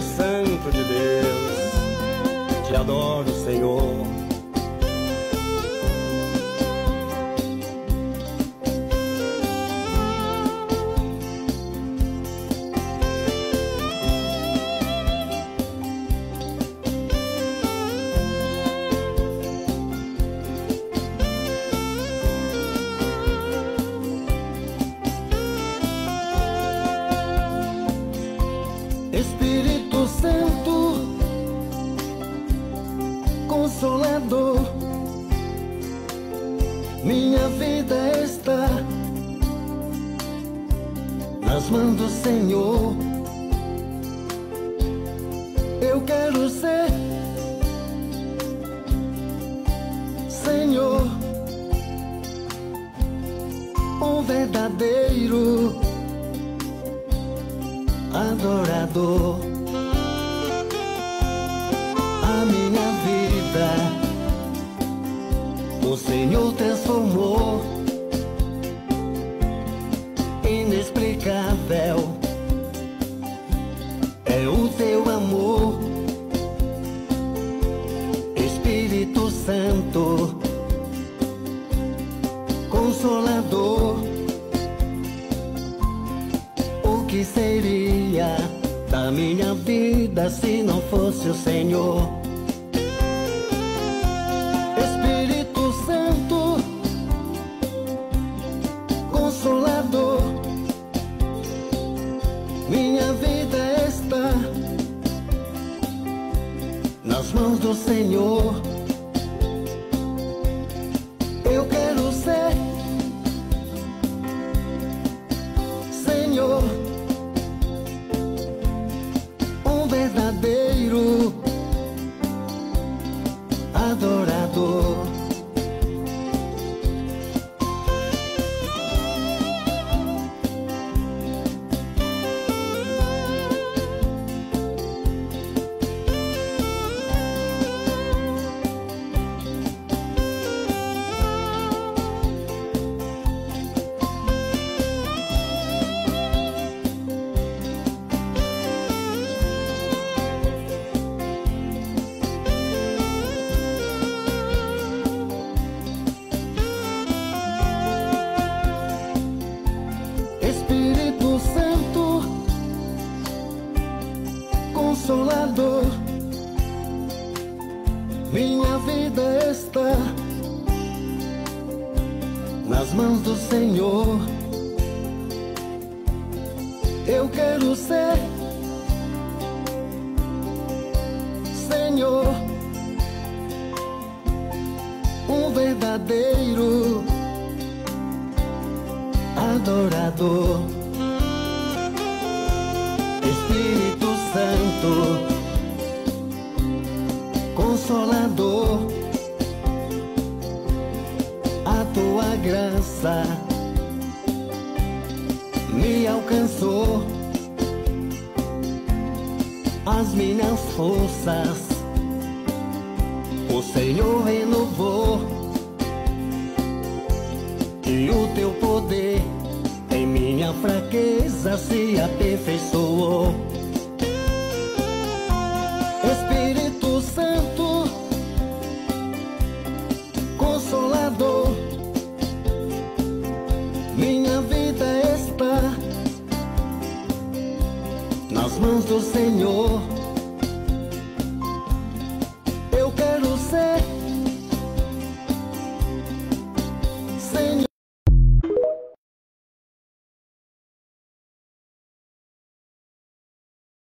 Santo de Deus, te adoro, Senhor. Espírito Santo, Consolador, minha vida está nas mãos do Senhor. Eu quero ser, Senhor, um verdadeiro adorador. A minha vida o Senhor transformou, inexplicável é o teu amor. Espírito Santo, Consolador, o que seria da minha vida se não fosse o Senhor? Espírito Santo, Consolador, minha vida está nas mãos do Senhor. Eu quero ser, Senhor, um verdadeiro adorador. Espírito Santo, Consolador, minha vida está nas mãos do Senhor. Eu quero ser, Senhor, um verdadeiro adorador. Espírito Santo, Consolador, a tua graça me alcançou, as minhas forças o Senhor renovou, e o teu poder em minha fraqueza se aperfeiçoou. Espírito Santo, Consolador, minha vida está nas mãos do Senhor.